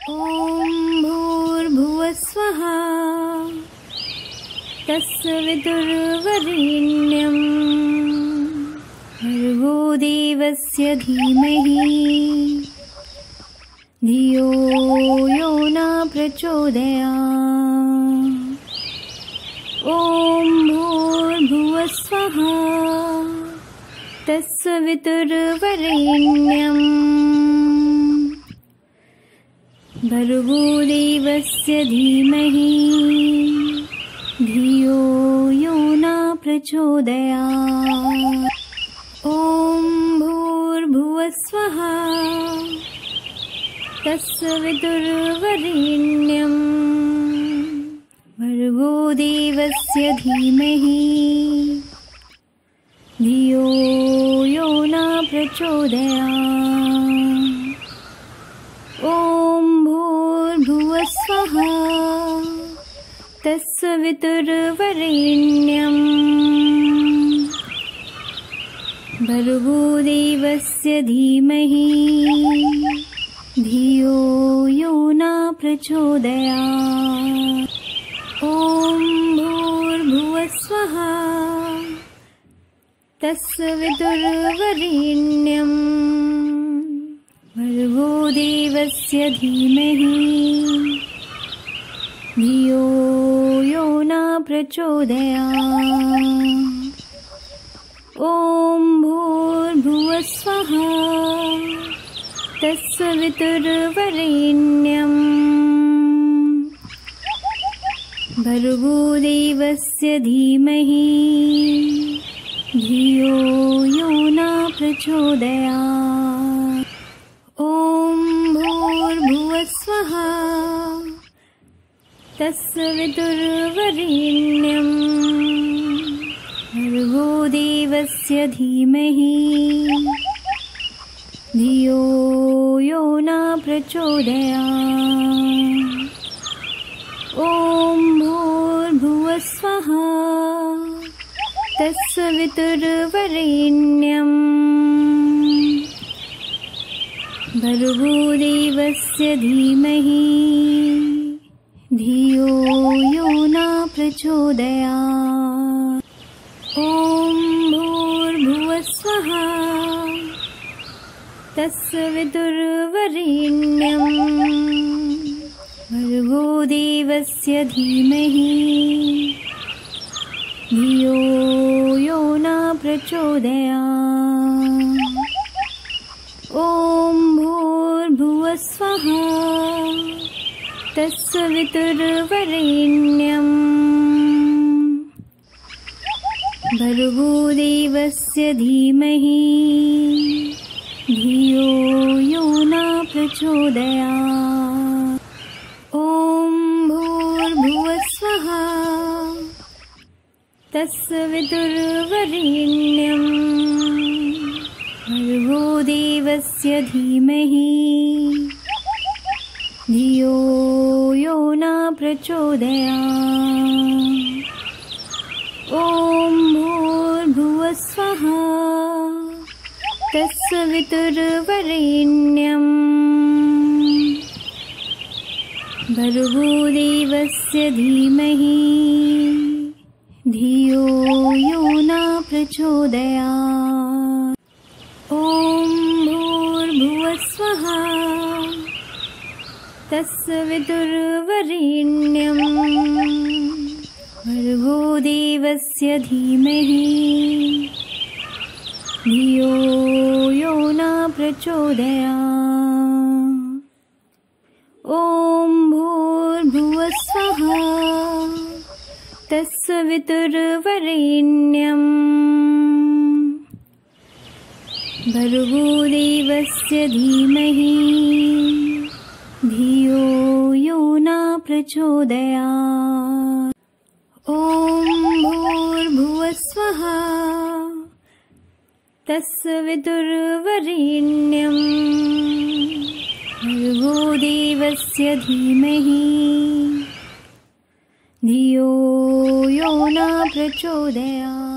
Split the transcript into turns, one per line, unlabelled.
ॐ भूर्भुवस्वः तत्सवितुर्वरेण्यं भर्गो देवस्य धीमहि धियो यो न प्रचोदयात्। ॐ भूर्भुवस्वः तत्सवितुर्वरेण्यं भर्गो देवस्य धीमहि धियो यो न प्रचोदयात्। ॐ भूर्भुवस्वः तत्सवितुर्वरेण्यं भर्गो देवस्य धीमहि धियो यो न प्रचोदयात्। ॐ भूर्भुवस्वः तत्सवितुर्वरेण्यं भर्गो देवस्य धीमहि धियो यो न प्रचोदयात्। ॐ भूर्भुवस्वः तत्सवितुर्वरेण्यं भर्गो देवस्य धीमहि धियो यो न प्रचोदयात्। ॐ भूर्भुवस्वः तत्सवितुर्वरेण्यं भर्गो देवस्य धीमहि धियो यो न प्रचोदयात्। ॐ भूर्भुवस्वः तत्सवितुर्वरेण्यं भर्गो देवस्य धीमहि धियो यो न प्रचोदयात्। ॐ भूर्भुवस्वः तत्सवितुर्वरेण्यं भर्गो देवस्य धीमहि धियो यो न प्रचोदयात्। ॐ भूर्भुवस्वः तत्सवितुर्वरेण्यं भर्गो देवस्य धीमहि धियो यो न प्रचोदयात्। ॐ भूर्भुवस्वः तत्सवितुर्वरेण्यं भर्गो देवस्य धीमहि धियो यो न प्रचोदयात्। ॐ भूर्भुवस्वः तत्सवितुर्वरेण्यं भर्गो देवस्य धीमहि धियो यो न प्रचोदयात्। ॐ भूर्भुवस्वः तत्सवितुर्वरेण्यं भर्गो देवस्य धीमहि धियो यो न प्रचोदयात्। ॐ भूर्भुवस्वः तत्सवितुर्वरेण्यं भर्गो देवस्य धीमहि धियो यो न प्रचोदयात्। ॐ भूर्भुवस्वः तत्सवितुर्वरेण्यं भर्गो देवस्य धीमहि धियो यो न प्रचोदयात्। ॐ भूर्भुवस्वः तत्सवितुर्वरेण्यं भर्गो देवस्य धीमहि धियो यो न प्रचोदयात्।